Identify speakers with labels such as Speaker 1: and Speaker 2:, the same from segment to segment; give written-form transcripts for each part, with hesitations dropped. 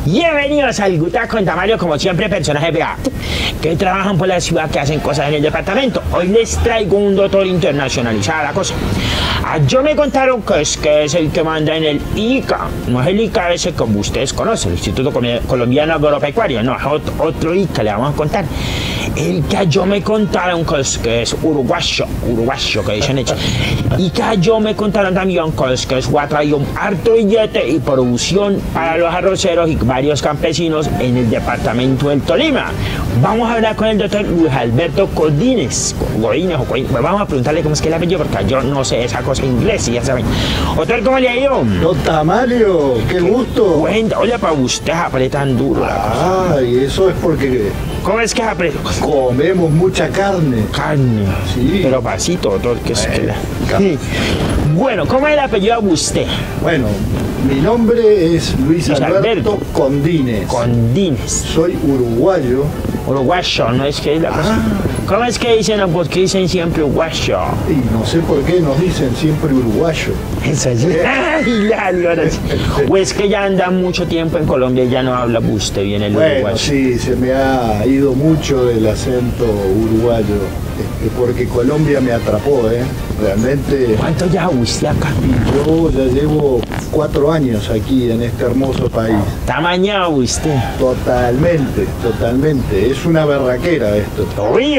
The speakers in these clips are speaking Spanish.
Speaker 1: Bienvenidos al Guta con Tamario, como siempre, personajes que trabajan por la ciudad, que hacen cosas en el departamento. Hoy les traigo un doctor internacionalizado, la cosa. Yo me contaron que es el que manda en el ICA. No es el ICA ese que ustedes conocen, el Instituto Colombiano Agropecuario. No, es otro ICA, le vamos a contar. El que yo me contaron que es uruguayo, que dicen hecho. Y que yo me contaron también que es traído un harto billete y producción para los arroceros y varios campesinos en el departamento del Tolima. Vamos a hablar con el doctor Luis Alberto Godínez. Vamos a preguntarle cómo es que el apellido, porque yo no sé esa cosa en inglés, y ya saben. Doctor, ¿cómo le ha ido?
Speaker 2: Don Tamario, qué gusto.
Speaker 1: Bueno, oye, para usted apretan duro la cosa.
Speaker 2: Y eso es porque...
Speaker 1: ¿Cómo es que apretan?
Speaker 2: Comemos mucha carne.
Speaker 1: Carne.
Speaker 2: Sí.
Speaker 1: Pero pasito, doctor, que es que... Bueno, ¿cómo es el apellido de usted?
Speaker 2: Bueno, mi nombre es Luis Alberto Condínez.
Speaker 1: Condínez.
Speaker 2: Soy uruguayo.
Speaker 1: Uruguayo, ¿no es que es la cosa? ¿Cómo es que dicen, por qué dicen siempre uruguayo?
Speaker 2: Y no sé por qué nos dicen siempre uruguayo.
Speaker 1: Eso es. O es que ya anda mucho tiempo en Colombia y ya no habla usted bien el uruguayo.
Speaker 2: Bueno, sí, se me ha ido mucho el acento uruguayo. Porque Colombia me atrapó, realmente.
Speaker 1: ¿Cuánto ya usted acá?
Speaker 2: Yo ya llevo 4 años aquí en este hermoso país.
Speaker 1: ¿Está mañado usted?
Speaker 2: Totalmente, totalmente. Es una berraquera esto.
Speaker 1: Uy,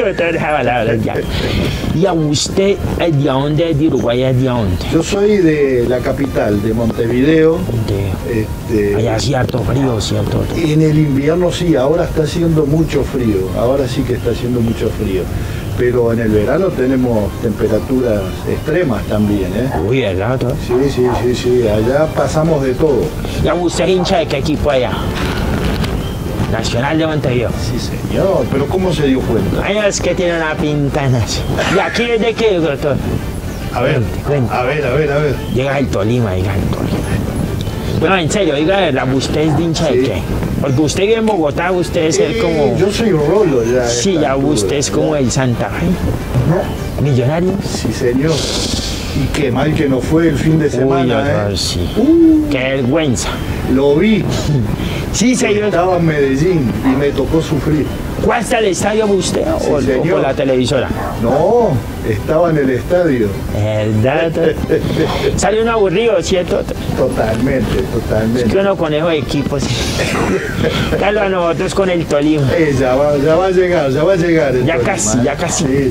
Speaker 1: ¿y a usted de dónde? ¿De Uruguay de dónde?
Speaker 2: Yo soy de la capital, de Montevideo.
Speaker 1: Allá hacía harto frío, ¿cierto?
Speaker 2: En el invierno sí, ahora está haciendo mucho frío. Ahora sí que está haciendo mucho frío. Pero en el verano tenemos temperaturas extremas también,
Speaker 1: Uy, ¿verdad?
Speaker 2: Sí, allá pasamos de todo.
Speaker 1: ¿Y a usted hincha de qué equipo allá? Nacional de Montevideo.
Speaker 2: Sí, señor, pero ¿cómo se dio cuenta?
Speaker 1: Ay, es que tiene una pintana así. ¿Y aquí es de qué, doctor?
Speaker 2: A ver.
Speaker 1: Llega el Tolima. Bueno, en serio, diga, ¿usted es de hincha de qué? Porque usted vive en Bogotá, usted es el como...
Speaker 2: Yo soy Rolo ya.
Speaker 1: Sí, ya usted es como el Santa Fe.
Speaker 2: ¿No?
Speaker 1: ¿Millonario?
Speaker 2: Sí, señor. Y qué mal que no fue el fin de semana,
Speaker 1: Uy, sí. Qué vergüenza.
Speaker 2: Lo vi.
Speaker 1: Sí, señor.
Speaker 2: Estaba en Medellín y me tocó sufrir.
Speaker 1: ¿Cuál está el estadio usted o por la televisora?
Speaker 2: No, estaba en el estadio.
Speaker 1: ¿Verdad? Sale un aburrido, ¿cierto?
Speaker 2: Totalmente.
Speaker 1: Es que uno conejo de equipos. Claro, a nosotros con el Tolima.
Speaker 2: Ya va a llegar.
Speaker 1: Ya casi.
Speaker 2: Sí.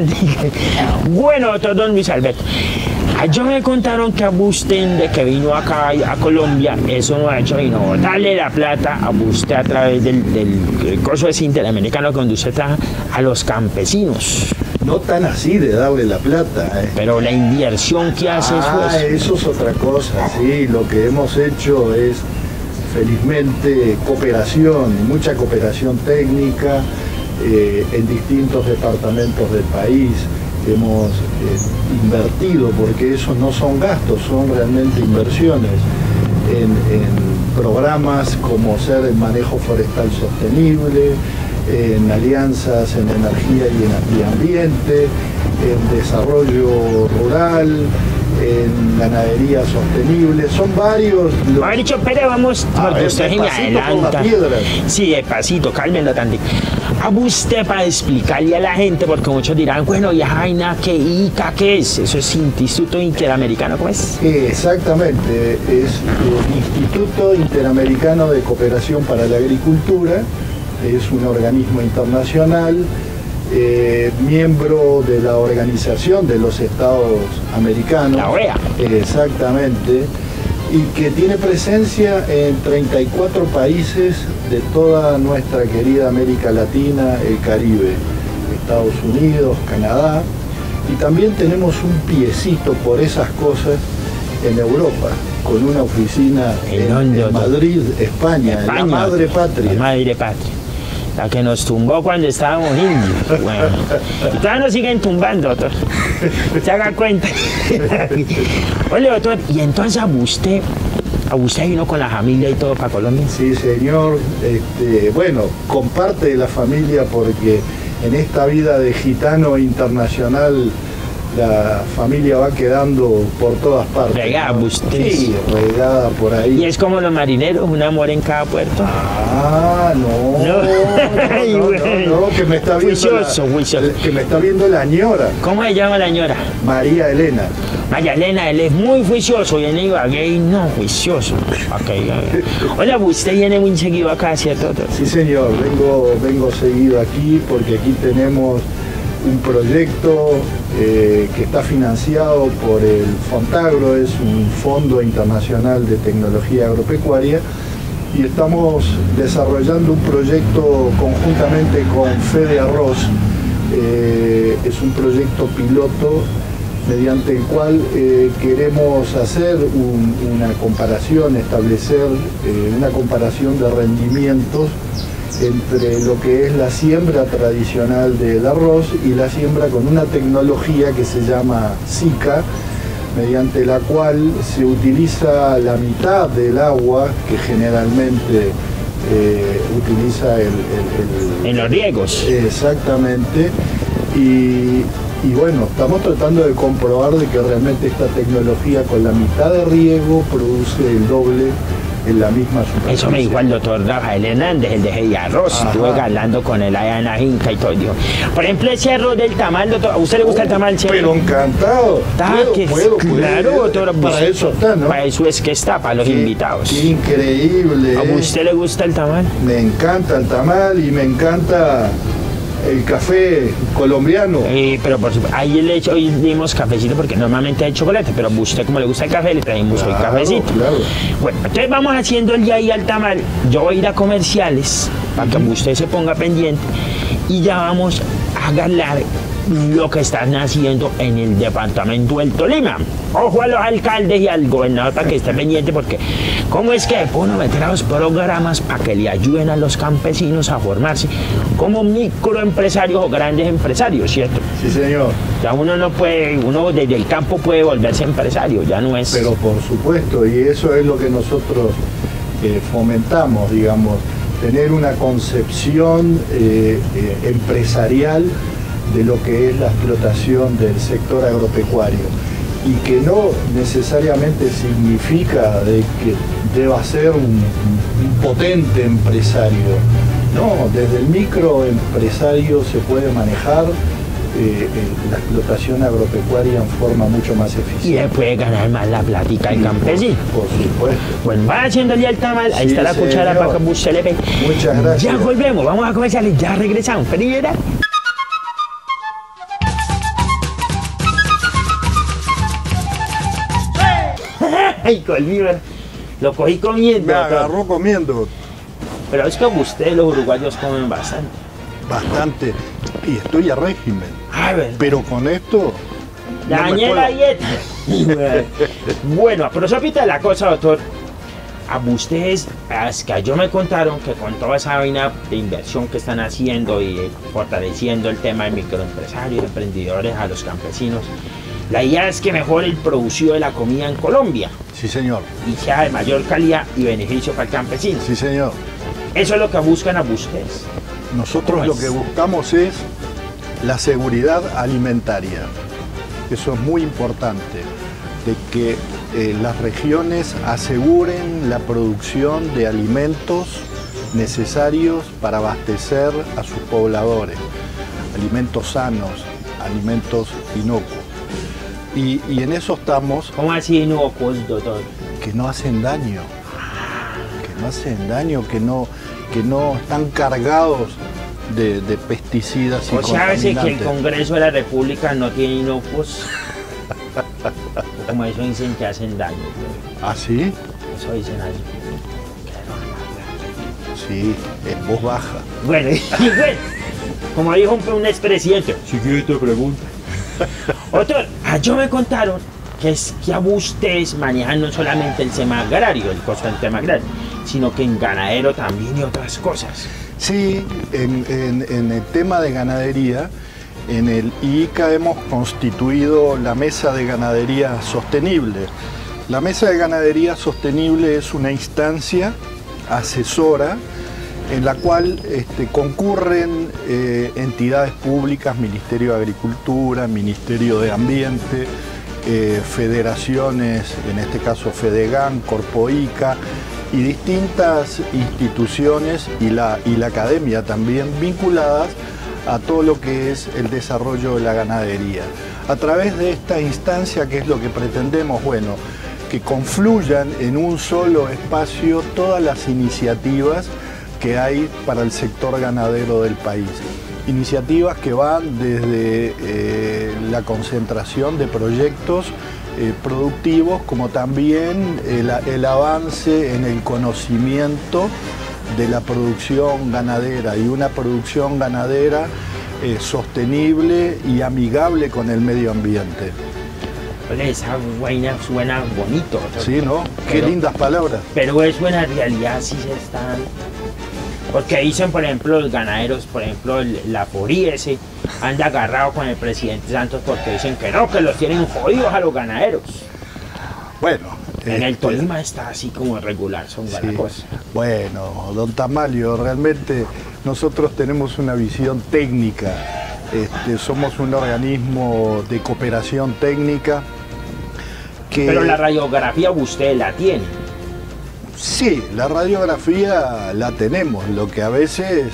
Speaker 1: Bueno, doctor don Luis Alberto. Yo me contaron que a usted, de que vino acá a Colombia, eso no ha hecho sino darle la plata a usted a través del coso ese interamericano donde usted trabaja a los campesinos.
Speaker 2: No tan así de darle la plata,
Speaker 1: Pero la inversión que hace
Speaker 2: eso es otra cosa, sí. Lo que hemos hecho es, felizmente, mucha cooperación técnica en distintos departamentos del país. Hemos invertido, porque esos no son gastos, son realmente inversiones en programas como ser el manejo forestal sostenible, en alianzas en energía y en ambiente, en desarrollo rural, en ganadería sostenible. Son varios.
Speaker 1: Ha dicho, pero vamos, porque usted me adelanta. Sí, despacito, cálmenlo tantito. A usted para explicarle a la gente, porque muchos dirán, bueno, y Jaina, ¿qué ICA qué es? Eso es Instituto Interamericano, ¿cómo es?
Speaker 2: Exactamente, es el Instituto Interamericano de Cooperación para la Agricultura. Es un organismo internacional, miembro de la Organización de los Estados Americanos.
Speaker 1: La OEA.
Speaker 2: Exactamente. Y que tiene presencia en 34 países de toda nuestra querida América Latina, el Caribe, Estados Unidos, Canadá, y también tenemos un piecito por esas cosas en Europa, con una oficina en Madrid, España, la madre patria.
Speaker 1: La madre patria. La que nos tumbó cuando estábamos indios. Bueno, y todavía nos siguen tumbando, doctor. Se haga cuenta. Oye, doctor, y entonces a usted vino con la familia y todo para Colombia.
Speaker 2: Sí, señor. Bueno, con parte de la familia, porque en esta vida de gitano internacional la familia va quedando por todas partes.
Speaker 1: Regada,
Speaker 2: ¿no?
Speaker 1: usted.
Speaker 2: Sí, regada por ahí.
Speaker 1: Y es como los marineros, un amor en cada puerto.
Speaker 2: Ah, no, que me está viendo
Speaker 1: Juicioso.
Speaker 2: que me está viendo la ñora,
Speaker 1: ¿Cómo se llama la señora?
Speaker 2: María Elena.
Speaker 1: María Elena, él es muy juicioso y en Ibagué no, juicioso. Okay. Hola, usted viene muy seguido acá, ¿cierto?
Speaker 2: Sí, señor, vengo seguido aquí porque aquí tenemos un proyecto que está financiado por el Fontagro, es un fondo internacional de tecnología agropecuaria, y estamos desarrollando un proyecto conjuntamente con Fede Arroz. Es un proyecto piloto mediante el cual queremos hacer una comparación, establecer una comparación de rendimientos entre lo que es la siembra tradicional del arroz y la siembra con una tecnología que se llama SICA, mediante la cual se utiliza la mitad del agua que generalmente utiliza
Speaker 1: en los riegos.
Speaker 2: Exactamente. Y bueno, estamos tratando de comprobar de que realmente esta tecnología con la mitad de riego produce el doble en la misma superficie.
Speaker 1: Eso me dijo el doctor Rafael Hernández, el de Hey Arroz.
Speaker 2: Ajá.
Speaker 1: Estuve hablando con él allá en la finca y todo. Dijo, por ejemplo, ese arroz del tamal, doctor, ¿a usted le gusta el tamal?
Speaker 2: Pero encantado.
Speaker 1: Claro, doctor.
Speaker 2: Para eso está, ¿no?
Speaker 1: Para eso es que está, para los invitados.
Speaker 2: Qué increíble.
Speaker 1: ¿A usted le gusta el tamal?
Speaker 2: Me encanta el tamal y me encanta el café colombiano.
Speaker 1: Pero por supuesto, hoy dimos cafecito porque normalmente hay chocolate, pero a usted como le gusta el café, le traemos hoy cafecito.
Speaker 2: Claro.
Speaker 1: Bueno, entonces vamos haciendo el día ahí al tamal. Yo voy a ir a comerciales para que usted se ponga pendiente y ya vamos a ganar lo que están haciendo en el departamento del Tolima. Ojo a los alcaldes y al gobernador para que esté pendiente, porque ¿cómo es que uno meter a los programas para que le ayuden a los campesinos a formarse como microempresarios o grandes empresarios, ¿cierto?
Speaker 2: Sí, señor.
Speaker 1: Ya uno no puede, uno desde el campo puede volverse empresario, ya no es...
Speaker 2: Pero por supuesto, y eso es lo que nosotros fomentamos, digamos, tener una concepción empresarial de lo que es la explotación del sector agropecuario, y que no necesariamente significa de que deba ser un potente empresario. No, desde el microempresario se puede manejar la explotación agropecuaria en forma mucho más
Speaker 1: Y
Speaker 2: eficiente.
Speaker 1: él puede ganar más la plática el campesino.
Speaker 2: Por supuesto.
Speaker 1: Bueno, va haciéndole al tamal, ahí
Speaker 2: Sí,
Speaker 1: está la cuchara
Speaker 2: señor.
Speaker 1: para que usted le ve.
Speaker 2: Muchas gracias.
Speaker 1: Ya volvemos, vamos a comerciales, ya regresamos. Primera. Ay, conmigo, lo cogí comiendo.
Speaker 2: Me
Speaker 1: doctor.
Speaker 2: agarró comiendo
Speaker 1: Pero es que ustedes los uruguayos comen bastante.
Speaker 2: bastante y estoy a régimen.
Speaker 1: Ay, verdad.
Speaker 2: Pero con esto no me
Speaker 1: Dañé
Speaker 2: puedo.
Speaker 1: la dieta. Bueno, pero sopita la cosa, doctor. A ustedes, es que yo me contaron que con toda esa vaina de inversión que están haciendo y fortaleciendo el tema de microempresarios, emprendedores, a los campesinos, la idea es que mejore el producido de la comida en Colombia
Speaker 2: Sí, señor.
Speaker 1: y sea de mayor calidad y beneficio para el campesino.
Speaker 2: Sí, señor.
Speaker 1: Eso es lo que buscan a ustedes.
Speaker 2: Nosotros
Speaker 1: ¿Cómo
Speaker 2: lo
Speaker 1: es?
Speaker 2: que buscamos es la seguridad alimentaria. Eso es muy importante, de que las regiones aseguren la producción de alimentos necesarios para abastecer a sus pobladores, alimentos sanos, alimentos inocuos. Y en eso estamos,
Speaker 1: ¿Cómo así inocuos, doctor?
Speaker 2: que no hacen daño, que no están cargados de pesticidas y
Speaker 1: O sea, que el
Speaker 2: contaminantes.
Speaker 1: Congreso de la República no tiene inocuos. Como eso dicen que hacen daño. Güey.
Speaker 2: ¿Ah, sí?
Speaker 1: Eso dicen así.
Speaker 2: Sí, en voz baja.
Speaker 1: Bueno, y bueno, como dijo un expresidente, siguiente pregunta. Doctor, yo me contaron que es que a ustedes manejan no solamente el tema agrario, el costo del tema agrario, sino que en ganadero también y otras cosas.
Speaker 2: Sí, en el tema de ganadería, en el IICA hemos constituido la Mesa de Ganadería Sostenible. La Mesa de Ganadería Sostenible es una instancia asesora en la cual concurren entidades públicas, Ministerio de Agricultura, Ministerio de Ambiente, federaciones, en este caso Fedegan, Corpoica, y distintas instituciones y la academia también vinculadas a todo lo que es el desarrollo de la ganadería. A través de esta instancia, ¿qué es lo que pretendemos? Bueno, que confluyan en un solo espacio todas las iniciativas que hay para el sector ganadero del país. Iniciativas que van desde la concentración de proyectos productivos, como también el avance en el conocimiento de la producción ganadera, y una producción ganadera sostenible y amigable con el medio ambiente.
Speaker 1: Esa vaina suena bonito.
Speaker 2: Sí, ¿no? Qué lindas palabras.
Speaker 1: Pero eso en la realidad sí se están... Porque dicen, por ejemplo, los ganaderos, por ejemplo, la FORI ese anda agarrado con el presidente Santos porque dicen que no, que los tienen jodidos a los ganaderos.
Speaker 2: Bueno.
Speaker 1: En el Tolima está así como regular, son buenas cosas.
Speaker 2: Bueno, don Tamalio, realmente nosotros tenemos una visión técnica. Somos un organismo de cooperación técnica que...
Speaker 1: Pero la radiografía usted la tiene.
Speaker 2: Sí, la radiografía la tenemos, lo que a veces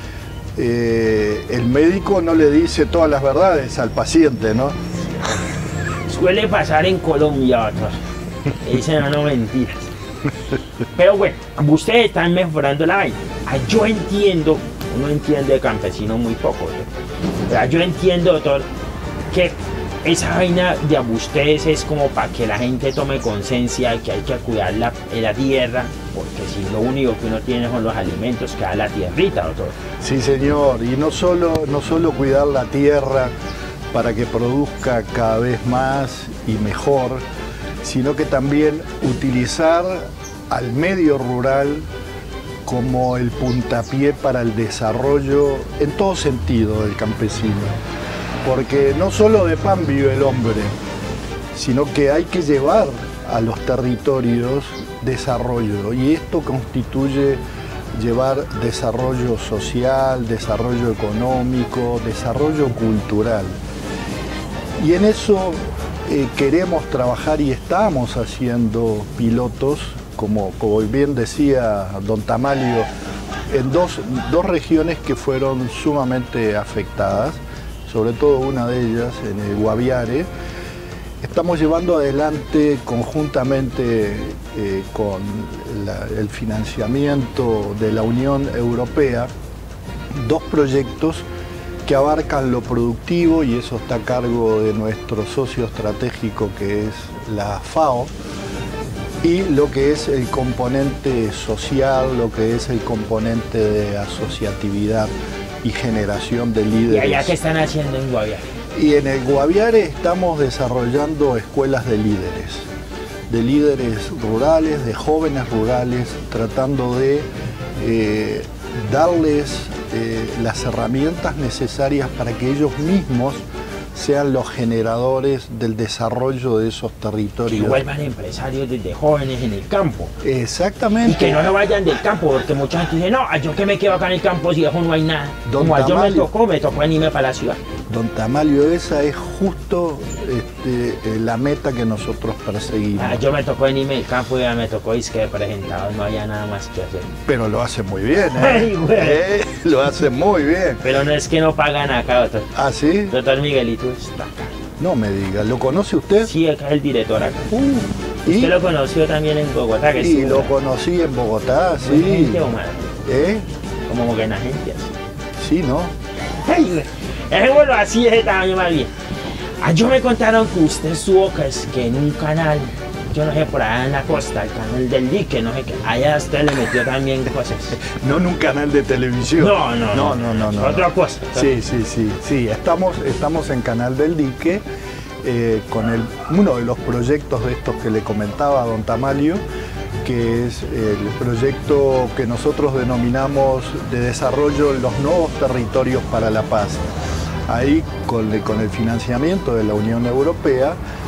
Speaker 2: el médico no le dice todas las verdades al paciente, ¿no?
Speaker 1: Suele pasar en Colombia, otros. Dicen no mentiras. Pero bueno, ustedes están mejorando la vaina. Yo entiendo, uno entiende de campesino muy poco, ¿no? Yo entiendo, doctor, que esa vaina de ustedes es como para que la gente tome conciencia de que hay que cuidar la tierra, porque si lo único que uno tiene son los alimentos que da la tierrita, doctor.
Speaker 2: Sí, señor, y no solo cuidar la tierra para que produzca cada vez más y mejor, sino que también utilizar al medio rural como el puntapié para el desarrollo en todo sentido del campesino. Porque no solo de pan vive el hombre, sino que hay que llevar a los territorios desarrollo, y esto constituye llevar desarrollo social, desarrollo económico, desarrollo cultural. Y en eso queremos trabajar y estamos haciendo pilotos, como bien decía don Tamalio, en dos regiones que fueron sumamente afectadas, sobre todo una de ellas en el Guaviare. Estamos llevando adelante conjuntamente con el financiamiento de la Unión Europea dos proyectos que abarcan lo productivo, y eso está a cargo de nuestro socio estratégico, que es la FAO, y lo que es el componente social, lo que es el componente de asociatividad y generación de líderes.
Speaker 1: ¿Y allá qué están haciendo en Guaviare?
Speaker 2: Y en el Guaviare estamos desarrollando escuelas de líderes rurales, de jóvenes rurales, tratando de darles las herramientas necesarias para que ellos mismos sean los generadores del desarrollo de esos territorios.
Speaker 1: Que vuelvan empresarios desde jóvenes en el campo.
Speaker 2: Exactamente.
Speaker 1: Y que no vayan del campo, porque mucha gente dice, no, yo que me quedo acá en el campo si abajo no hay nada.
Speaker 2: Don
Speaker 1: Como yo
Speaker 2: Tamalio,
Speaker 1: me tocó venirme para la ciudad.
Speaker 2: Don Tamalio, esa es justo la meta que nosotros perseguimos.
Speaker 1: Yo me tocó venirme del campo y ya me tocó es que presentado, no había nada más que hacer.
Speaker 2: Pero lo hace muy bien,
Speaker 1: Ay, güey.
Speaker 2: Lo hace muy bien.
Speaker 1: Pero no es que no pagan acá, doctor.
Speaker 2: ¿Ah, sí?
Speaker 1: Doctor Miguelito está acá.
Speaker 2: No me diga, ¿lo conoce usted?
Speaker 1: Sí, acá es el director acá.
Speaker 2: ¿Y?
Speaker 1: Usted lo conoció también en Bogotá, que
Speaker 2: Y lo conocí en Bogotá, sí.
Speaker 1: Gente humana.
Speaker 2: ¿Eh?
Speaker 1: Como buena gente así.
Speaker 2: Sí, ¿no?
Speaker 1: Ay, güey. Dejémoslo así de ese tamaño más bien. Yo me contaron que usted estuvo que en un canal, yo no sé, por allá en la costa, el canal del dique, no sé qué. Allá usted le metió también cosas.
Speaker 2: No en un canal de televisión.
Speaker 1: No. Otra cosa.
Speaker 2: Sí. Estamos en Canal del Dique con uno de los proyectos de estos que le comentaba don Tamalio, que es el proyecto que nosotros denominamos de desarrollo en los nuevos territorios para la paz. Ahí, con el financiamiento de la Unión Europea,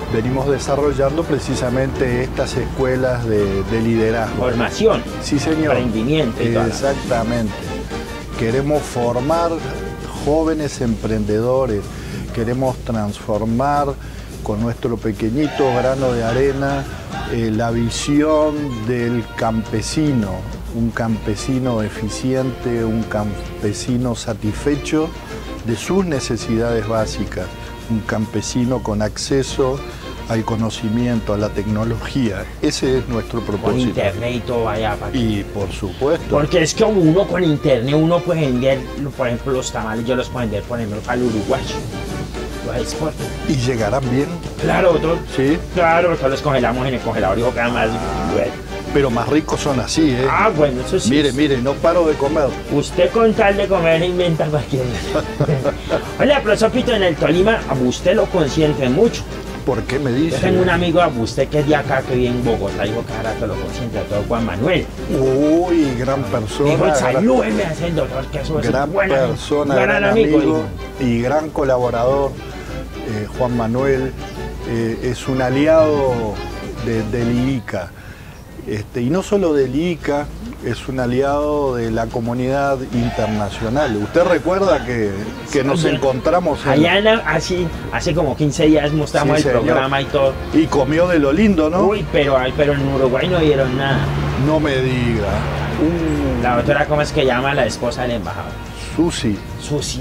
Speaker 2: venimos desarrollando precisamente estas escuelas de liderazgo.
Speaker 1: Formación.
Speaker 2: Sí, señor.
Speaker 1: Emprendimiento. Y
Speaker 2: exactamente. Queremos formar jóvenes emprendedores, queremos transformar con nuestro pequeñito grano de arena la visión del campesino, un campesino eficiente, un campesino satisfecho de sus necesidades básicas, un campesino con acceso al conocimiento, a la tecnología. Ese es nuestro propósito.
Speaker 1: Con internet y todo allá.
Speaker 2: Y por supuesto.
Speaker 1: Porque es que uno con internet, uno puede vender, por ejemplo, los tamales, yo los puedo vender, por ejemplo, al uruguayo. Los exporto.
Speaker 2: ¿Y llegarán bien?
Speaker 1: Claro, otros.
Speaker 2: Sí.
Speaker 1: Claro, porque los congelamos en el congelador y quedan más bueno.
Speaker 2: Pero más ricos son así, ¿eh?
Speaker 1: Ah, bueno, eso sí.
Speaker 2: Mire, no paro de comer.
Speaker 1: Usted con tal de comer inventa cualquier. Oye, profesor Pito, en el Tolima, a usted lo consienten mucho.
Speaker 2: ¿Por qué me dice?
Speaker 1: Yo tengo un amigo a usted que es de acá, que vive en Bogotá, dijo que ahora te lo consiente a todo, Juan Manuel.
Speaker 2: Uy, gran persona.
Speaker 1: Dijo, salúdeme a ese doctor, que eso es
Speaker 2: gran
Speaker 1: buena,
Speaker 2: persona, gran amigo y gran colaborador. Juan Manuel es un aliado del IICA. Y no solo del IICA, es un aliado de la comunidad internacional. ¿Usted recuerda que nos encontramos en...
Speaker 1: Allá hace como 15 días mostramos el programa y todo.
Speaker 2: Y comió de lo lindo, ¿no?
Speaker 1: Uy, pero en Uruguay no dieron nada.
Speaker 2: No me diga.
Speaker 1: La doctora, ¿cómo es que llama la esposa del embajador?
Speaker 2: Susi.
Speaker 1: Susi.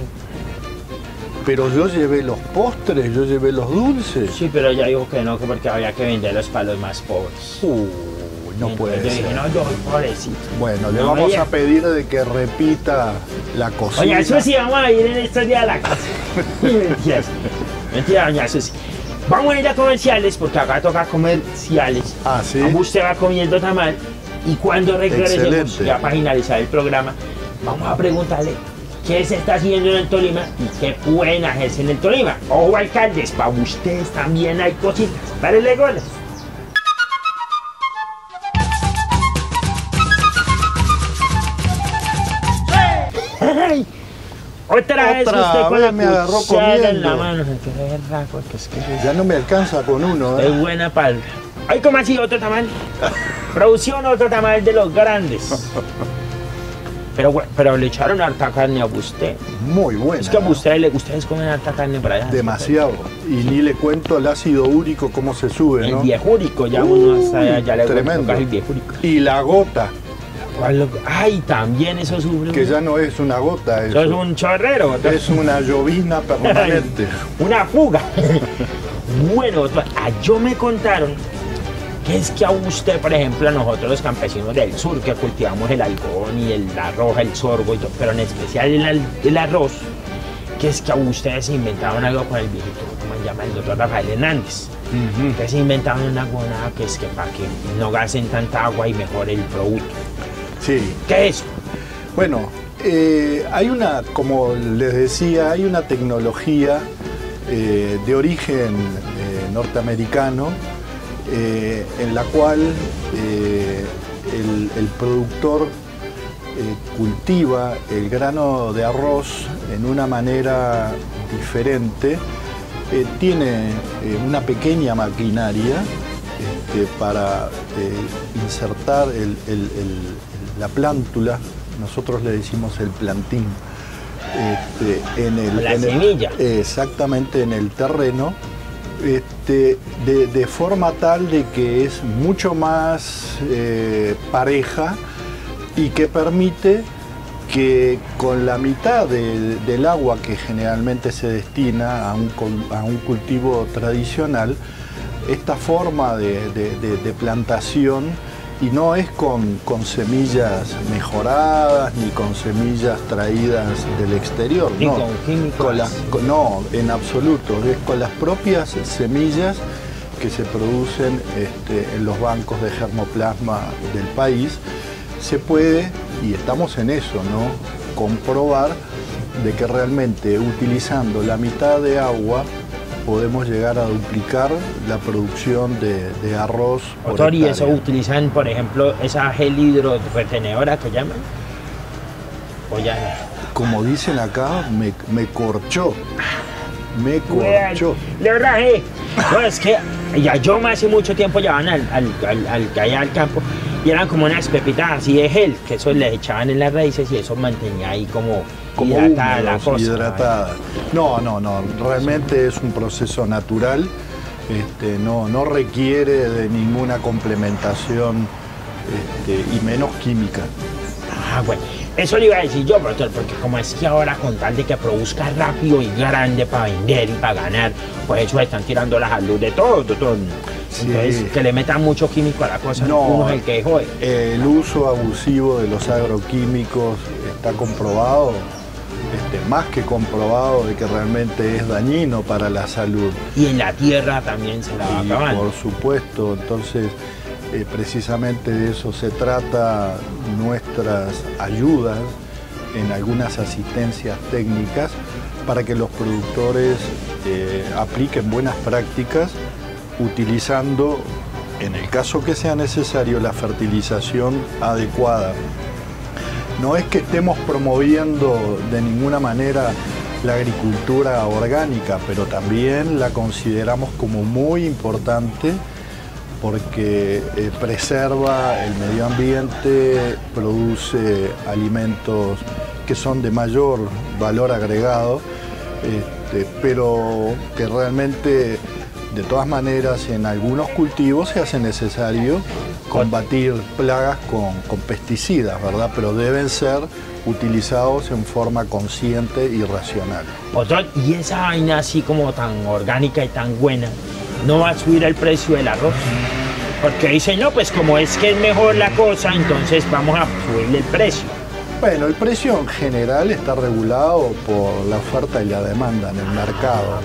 Speaker 2: Pero yo llevé los postres, yo llevé los dulces.
Speaker 1: Sí, pero ella dijo que no, porque había que venderlos para los más pobres.
Speaker 2: No puede ser.
Speaker 1: Dije, no, yo pobrecito.
Speaker 2: Bueno, le vamos a pedir de que repita la cocina.
Speaker 1: Oye, Susi, vamos a ir en estos días a la casa. Mentiras. Mentira, doña Susi. Vamos a ir a comerciales, porque acá toca comerciales.
Speaker 2: Ah, ¿sí?
Speaker 1: Usted va comiendo tamal. Y cuando regresemos, ya para finalizar el programa, vamos a preguntarle qué se está haciendo en el Tolima y qué pueden hacerse en el Tolima. Ojo, alcaldes, para ustedes también hay cositas. Párele goles. Ay, otra vez usted con la
Speaker 2: me agarró
Speaker 1: cuchara en la
Speaker 2: comiendo.
Speaker 1: mano. Porque es que
Speaker 2: Ya no me alcanza con uno, ¿eh?
Speaker 1: es buena palma. Ay, ¿cómo así? Otro tamal. Producción, otro tamal de los grandes. Pero le echaron harta carne a usted.
Speaker 2: Muy buena.
Speaker 1: Es que a ustedes comen harta carne para allá.
Speaker 2: Demasiado. Y ni le cuento el ácido úrico cómo se sube, ¿no?
Speaker 1: El viejúrico, ya uno hasta allá, ya le
Speaker 2: tremendo.
Speaker 1: el viejúrico.
Speaker 2: Y la gota,
Speaker 1: Ay, también eso sufre.
Speaker 2: que ya no es una gota,
Speaker 1: Eso es un chorrero.
Speaker 2: es una llovizna permanente.
Speaker 1: Una fuga. Bueno, yo me contaron que es que a usted, por ejemplo, a nosotros los campesinos del sur, que cultivamos el algodón y el arroz, el sorgo y todo, pero en especial el arroz, que es que a ustedes se inventaron algo con el viejito, como se llama el doctor Rafael Hernández, que se inventaron una gonada que es que para que no gasten tanta agua y mejore el producto.
Speaker 2: Sí.
Speaker 1: ¿Qué es?
Speaker 2: Bueno, hay una, como les decía, hay una tecnología de origen norteamericano en la cual el productor cultiva el grano de arroz en una manera diferente. Tiene una pequeña maquinaria para insertar la plántula, nosotros le decimos el plantín,
Speaker 1: la semilla.
Speaker 2: Exactamente, en el terreno, de forma tal de que es mucho más pareja y que permite que con la mitad del agua que generalmente se destina a un cultivo tradicional, esta forma de plantación, y no es con semillas mejoradas ni con semillas traídas del exterior,
Speaker 1: Ni
Speaker 2: no,
Speaker 1: con químicos.
Speaker 2: no, en absoluto, es con las propias semillas que se producen en los bancos de germoplasma del país. Se puede, y estamos en eso, ¿no?, comprobar de que realmente utilizando la mitad de agua podemos llegar a duplicar la producción de arroz por
Speaker 1: Doctor, ¿y eso
Speaker 2: hectárea.
Speaker 1: utilizan, por ejemplo, esa gel hidroretenedora que llaman? ¿O ya no?
Speaker 2: Como dicen acá, me corchó. Me corchó.
Speaker 1: Le rajé. No, es que ya yo hace mucho tiempo llevaban allá al campo y eran como unas pepitas así de gel, que eso les echaban en las raíces y eso mantenía ahí como hidratada la cosa.
Speaker 2: Hidratada. No, realmente es un proceso natural, no requiere de ninguna complementación y menos química.
Speaker 1: Ah, bueno, eso le iba a decir yo, doctor, porque como es que ahora con tal de que produzca rápido y grande para vender y para ganar, pues eso están tirando la salud de todo, doctor.
Speaker 2: Sí.
Speaker 1: Entonces, que le metan mucho químico a la cosa,
Speaker 2: no,
Speaker 1: uno es el que jode.
Speaker 2: El uso abusivo de los agroquímicos está comprobado, más que comprobado, de que realmente es dañino para la salud.
Speaker 1: Y en la tierra también se la va acabando.
Speaker 2: Por supuesto, entonces precisamente de eso se trata nuestras ayudas en algunas asistencias técnicas para que los productores apliquen buenas prácticas utilizando, en el caso que sea necesario, la fertilización adecuada. No es que estemos promoviendo de ninguna manera la agricultura orgánica, pero también la consideramos como muy importante porque preserva el medio ambiente, produce alimentos que son de mayor valor agregado, pero que realmente, de todas maneras, en algunos cultivos se hace necesario combatir plagas con pesticidas, ¿verdad? Pero deben ser utilizados en forma consciente y racional.
Speaker 1: Doctor, y esa vaina así como tan orgánica y tan buena, ¿no va a subir el precio del arroz? Porque dicen, no, pues como es que es mejor la cosa, entonces vamos a subirle el precio.
Speaker 2: Bueno, el precio en general está regulado por la oferta y la demanda en el mercado.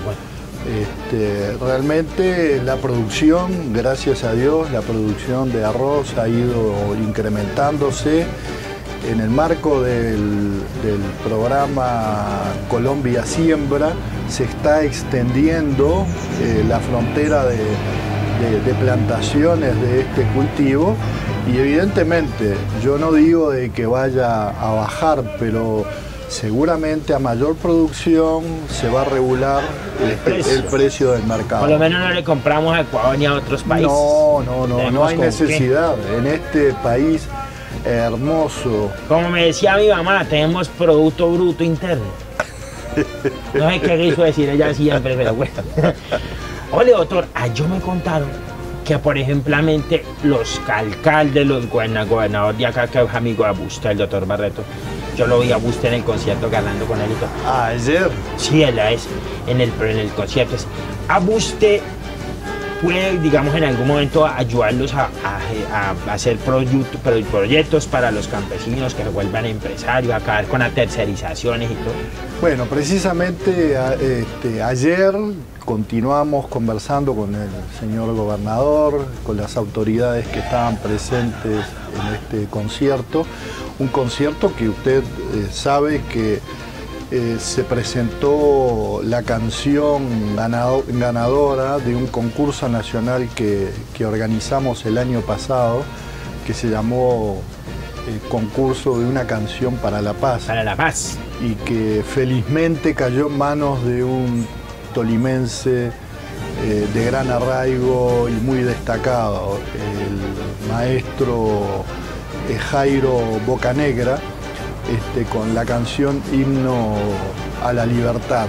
Speaker 2: Realmente la producción, gracias a Dios, la producción de arroz ha ido incrementándose. En el marco del programa Colombia Siembra se está extendiendo la frontera de plantaciones de este cultivo y evidentemente yo no digo de que vaya a bajar, pero seguramente a mayor producción se va a regular el precio del mercado.
Speaker 1: Por lo menos no le compramos a Ecuador ni a otros países.
Speaker 2: No hay necesidad. En este país hermoso.
Speaker 1: Como me decía mi mamá, tenemos Producto Bruto Interno. No sé qué quiso decir ella siempre, pero bueno. Oye, doctor, yo me contaron que, por ejemplo, los alcaldes, los gobernadores de acá, que es amigo de Busta, el doctor Barreto, yo lo vi a Busta en el concierto hablando con él y todo.
Speaker 2: ¿Ayer?
Speaker 1: Sí, él es en el concierto. A Busta puede, digamos, en algún momento ayudarlos a hacer proyectos para los campesinos que se vuelvan empresarios, acabar con las tercerizaciones y todo.
Speaker 2: Bueno, precisamente ayer continuamos conversando con el señor gobernador, con las autoridades que estaban presentes en este concierto. Un concierto que usted sabe que se presentó la canción ganadora de un concurso nacional que organizamos el año pasado, que se llamó Concurso de una canción para la paz.
Speaker 1: Para la paz.
Speaker 2: Y que felizmente cayó en manos de un tolimense de gran arraigo y muy destacado, el maestro Jairo Bocanegra, con la canción Himno a la Libertad.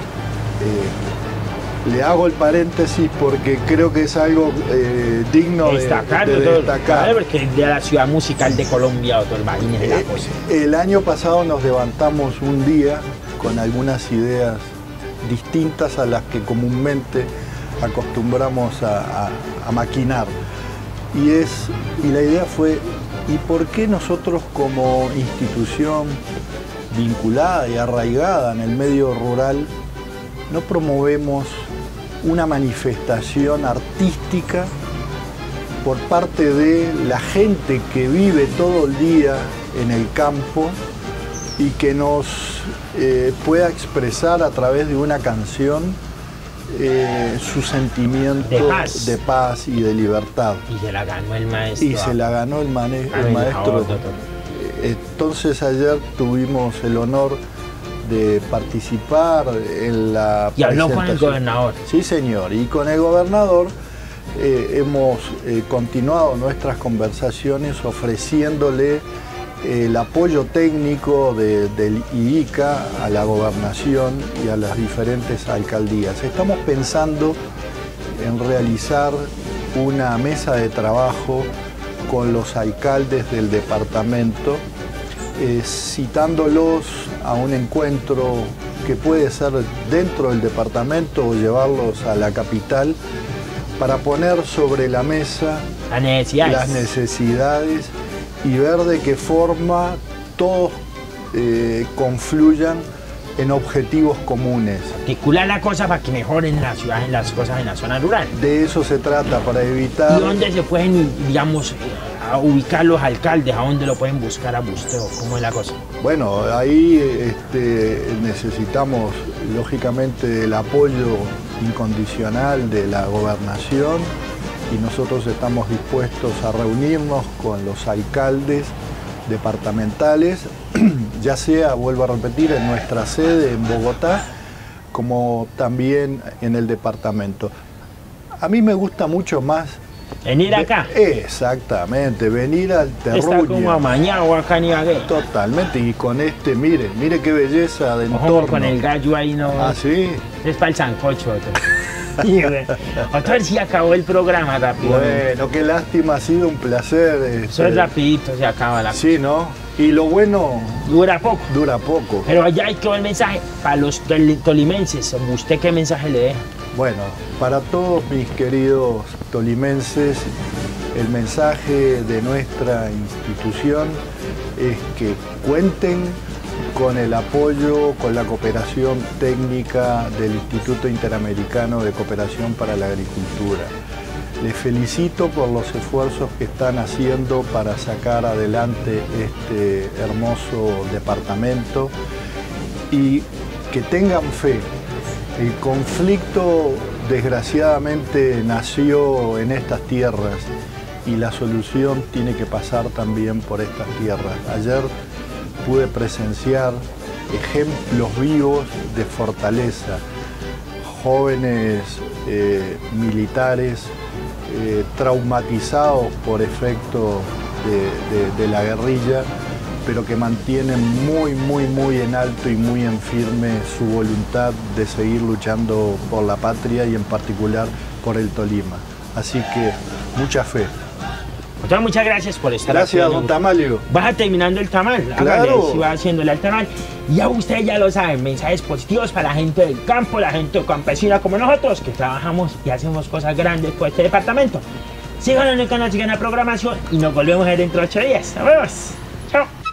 Speaker 2: Le hago el paréntesis porque creo que es algo digno de destacar.
Speaker 1: Porque es de la ciudad musical de Colombia, doctor, imagínese la cosa.
Speaker 2: El año pasado nos levantamos un día con algunas ideas distintas a las que comúnmente acostumbramos a maquinar. Y la idea fue, ¿y por qué nosotros como institución vinculada y arraigada en el medio rural no promovemos una manifestación artística por parte de la gente que vive todo el día en el campo y que nos pueda expresar a través de una canción su sentimiento de paz y de libertad?
Speaker 1: Y se la ganó el maestro.
Speaker 2: Y se la ganó el maestro. Entonces ayer tuvimos el honor de participar en la
Speaker 1: Y habló con el gobernador.
Speaker 2: Sí, señor, y con el gobernador hemos continuado nuestras conversaciones ofreciéndole el apoyo técnico del IICA a la gobernación y a las diferentes alcaldías. Estamos pensando en realizar una mesa de trabajo con los alcaldes del departamento, citándolos a un encuentro que puede ser dentro del departamento o llevarlos a la capital para poner sobre la mesa las necesidades y ver de qué forma todos confluyan en objetivos comunes.
Speaker 1: Articular la cosa para que mejoren la ciudad, en las cosas en la zona rural.
Speaker 2: De eso se trata, para evitar...
Speaker 1: ¿Y dónde se pueden, digamos, a ubicar los alcaldes? ¿A dónde lo pueden buscar a busteo? ¿Cómo es la cosa?
Speaker 2: Bueno, ahí necesitamos, lógicamente, el apoyo incondicional de la gobernación y nosotros estamos dispuestos a reunirnos con los alcaldes departamentales, ya sea, vuelvo a repetir, en nuestra sede en Bogotá, como también en el departamento. A mí me gusta mucho más...
Speaker 1: ¿Venir acá?
Speaker 2: Exactamente, venir al terruño.
Speaker 1: Está como amañado acá en Ibagué.
Speaker 2: Totalmente, y con mire qué belleza de entorno.
Speaker 1: Con el gallo ahí no...
Speaker 2: ¿Ah, sí?
Speaker 1: Es para el sancocho, Otro sí acabó el programa rápido.
Speaker 2: Bueno, qué lástima, ha sido un placer.
Speaker 1: Eso es rapidito, se acaba la cosa.
Speaker 2: Sí, ¿no? Y lo bueno...
Speaker 1: Dura poco.
Speaker 2: Dura poco.
Speaker 1: Pero allá hay que ver el mensaje para los tolimenses. ¿Usted qué mensaje le deja?
Speaker 2: Bueno, para todos mis queridos tolimenses, el mensaje de nuestra institución es que cuenten con el apoyo, con la cooperación técnica del Instituto Interamericano de Cooperación para la Agricultura. Les felicito por los esfuerzos que están haciendo para sacar adelante este hermoso departamento y que tengan fe. El conflicto desgraciadamente nació en estas tierras y la solución tiene que pasar también por estas tierras. Ayer pude presenciar ejemplos vivos de fortaleza, jóvenes militares traumatizados por efecto de la guerrilla, pero que mantienen muy en alto y muy en firme su voluntad de seguir luchando por la patria y en particular por el Tolima. Así que mucha fe.
Speaker 1: Doctor, muchas gracias por estar aquí.
Speaker 2: Gracias, don Tamalio.
Speaker 1: Vas terminando el tamal.
Speaker 2: Claro.
Speaker 1: Si va haciéndole al tamal. Ya ustedes ya lo saben, mensajes positivos para la gente del campo, la gente campesina como nosotros, que trabajamos y hacemos cosas grandes por este departamento. Síganos en el canal, sigan la programación y nos volvemos a ver dentro de 8 días. Nos vemos. Chao.